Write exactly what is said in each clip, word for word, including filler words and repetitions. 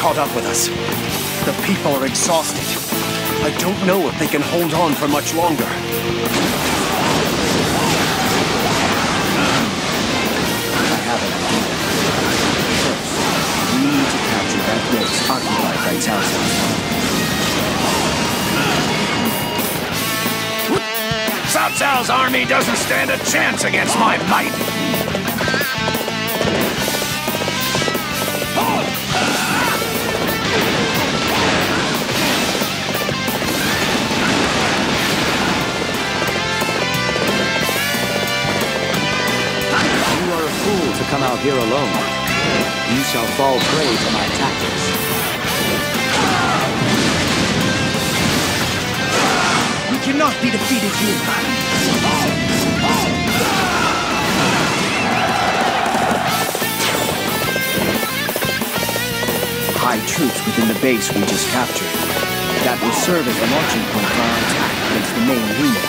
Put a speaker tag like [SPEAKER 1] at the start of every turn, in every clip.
[SPEAKER 1] caught up with us. The people are exhausted. I don't know if they can hold on for much longer.
[SPEAKER 2] I have an idea. First, we need to capture that base occupied by Cao Cao's.
[SPEAKER 3] Cao Cao's army doesn't stand a chance against my might.
[SPEAKER 2] To come out here alone. You shall fall prey to my tactics.
[SPEAKER 1] We cannot be defeated here.
[SPEAKER 2] High troops within the base we just captured. That will serve as a launching point for our attack against the main unit.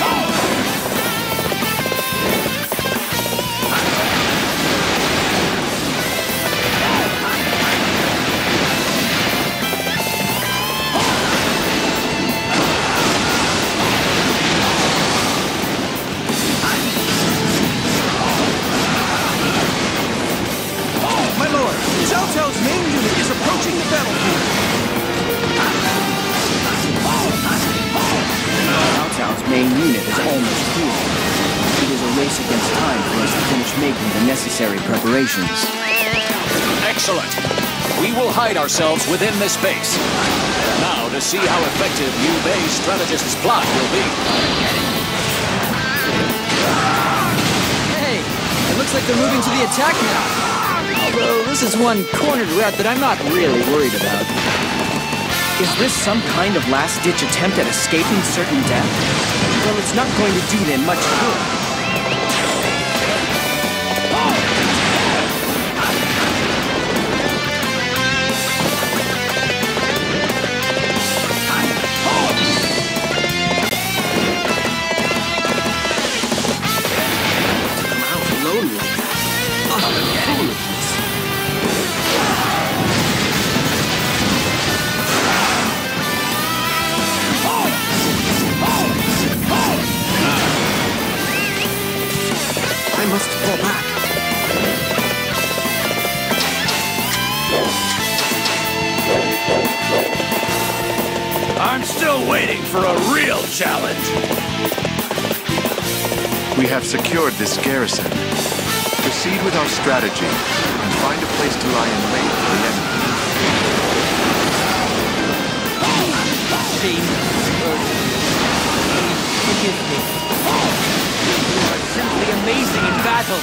[SPEAKER 2] Necessary preparations.
[SPEAKER 3] Excellent. We will hide ourselves within this base. Now to see how effective Liu Bei's strategist's plot will be.
[SPEAKER 4] Hey, it looks like they're moving to the attack now. Although this is one cornered route that I'm not really worried about.
[SPEAKER 2] Is this some kind of last-ditch attempt at escaping certain death? Well, it's not going to do them much good.
[SPEAKER 1] I must fall back.
[SPEAKER 3] I'm still waiting for a real challenge.
[SPEAKER 5] We have secured this garrison. Proceed with our strategy and find a place to lie in wait for the enemy.
[SPEAKER 4] Shame. Forgive me. You are simply amazing in battle.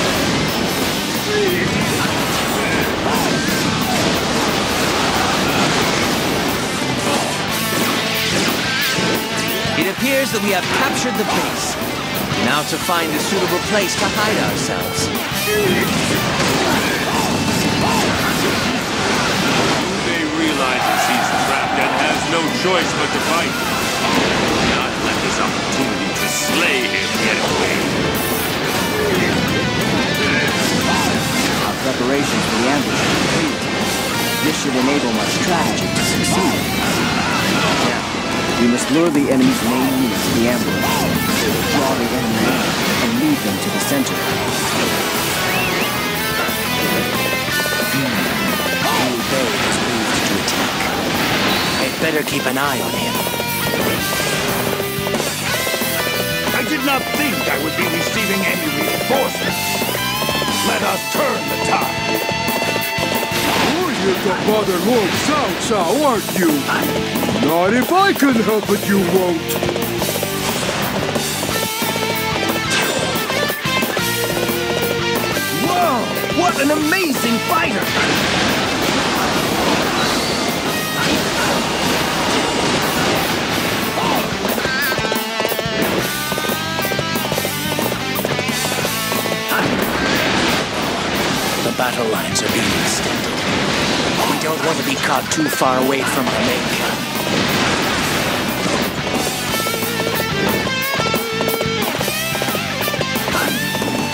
[SPEAKER 4] It appears that we have captured the base. Now to find a suitable place to hide ourselves.
[SPEAKER 6] They realizes he's trapped and has no choice but to fight. Do not let this opportunity to slay him get away.
[SPEAKER 2] Our preparations for the ambush are complete. This should enable my strategy to succeed. Now, we must lure the enemy's main unit to the ambush, draw the enemy in, and lead them to the center. Liu Bei has moved to attack. I'd better keep an eye on him.
[SPEAKER 3] I did not think I would be receiving any reinforcements. Let us turn the tide.
[SPEAKER 7] You're here to bother Lord Cao Cao, aren't you? Not if I can help it, you won't.
[SPEAKER 1] Whoa! What an amazing fighter!
[SPEAKER 2] The battle lines are being extended. We don't want to be caught too far away from our main camp.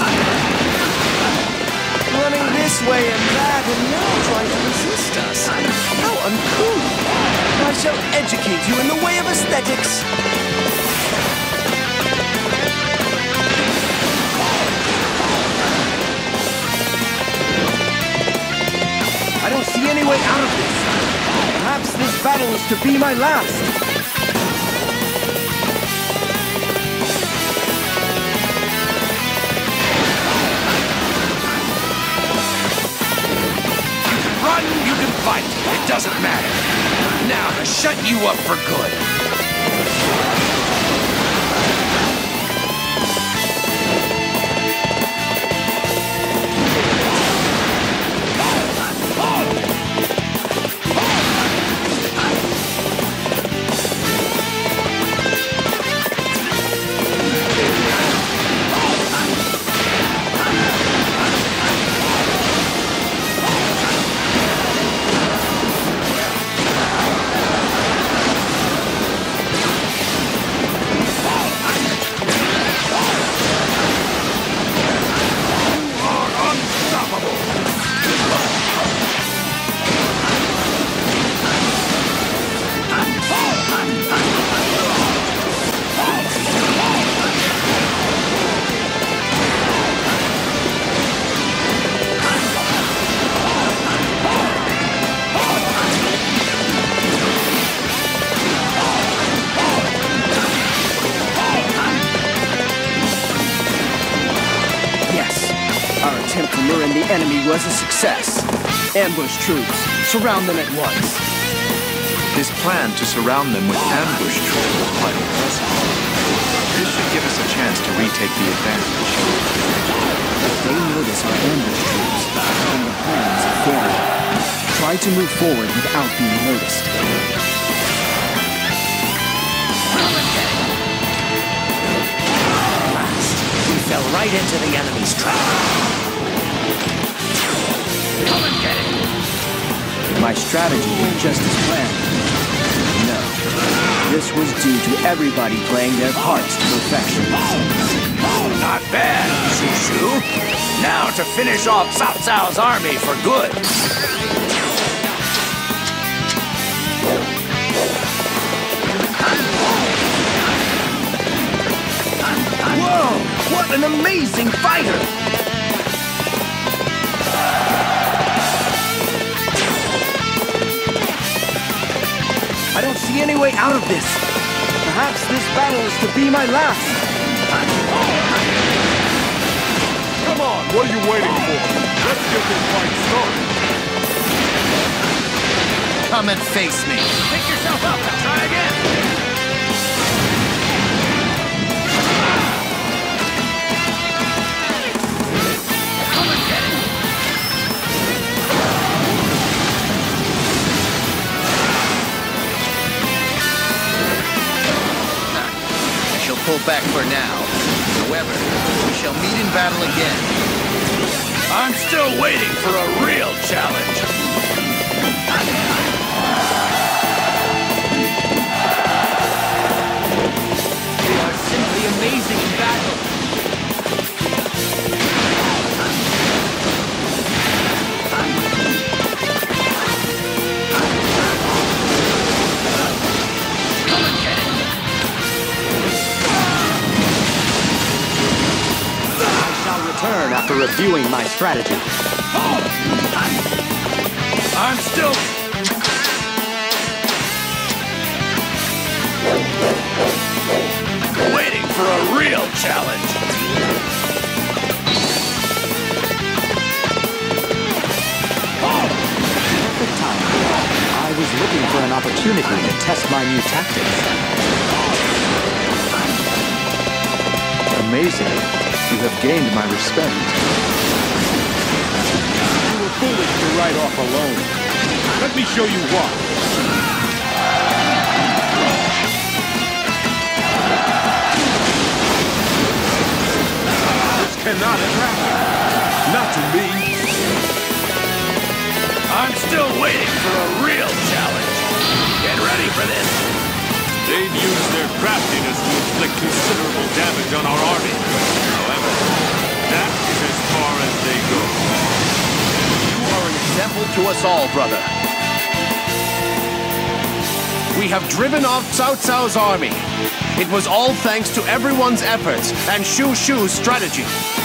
[SPEAKER 1] Running this way and that, and now trying to resist us. barricade you in the way of aesthetics. I don't see any way out of this. Perhaps this battle is to be my last.
[SPEAKER 3] Run, you can fight. It doesn't matter. Now to shut you up for good.
[SPEAKER 1] The enemy was a success. Ambush troops. Surround them at once.
[SPEAKER 5] His plan to surround them with ambush troops was quite impressive. This should give us a chance to retake the advantage.
[SPEAKER 2] If they notice our ambush troops, then the plans are failure. Try to move forward without being noticed.
[SPEAKER 3] We fell right into the enemy's trap. Come and get it!
[SPEAKER 2] My strategy was just as planned. No. This was due to everybody playing their parts to perfection.
[SPEAKER 3] Not bad, Xu Shu. Now to finish off Cao Cao's army for good.
[SPEAKER 1] Whoa! What an amazing fighter! I don't see any way out of this. Perhaps this battle is to be my last.
[SPEAKER 7] Come on, what are you waiting for? Let's get this fight started.
[SPEAKER 3] Come and face me. Pick yourself up and try again. Come and get it. Pull back for now. However, we shall meet in battle again. I'm still waiting for a real challenge.
[SPEAKER 4] You are simply amazing in battle.
[SPEAKER 2] Turn after reviewing my strategy.
[SPEAKER 3] I'm still... waiting for a real challenge.
[SPEAKER 2] Perfect time. I was looking for an opportunity to test my new tactics.
[SPEAKER 5] Amazing. You have gained my respect.
[SPEAKER 7] You were foolish to ride off alone. Let me show you why. This cannot have happened. Not to me.
[SPEAKER 3] I'm still waiting for a real challenge. Get ready for this.
[SPEAKER 6] They've used their craftiness to inflict considerable damage on our army. However, that is as far as they go.
[SPEAKER 3] You are an example to us all, brother.
[SPEAKER 1] We have driven off Cao Cao's army. It was all thanks to everyone's efforts and Xu Shu's strategy.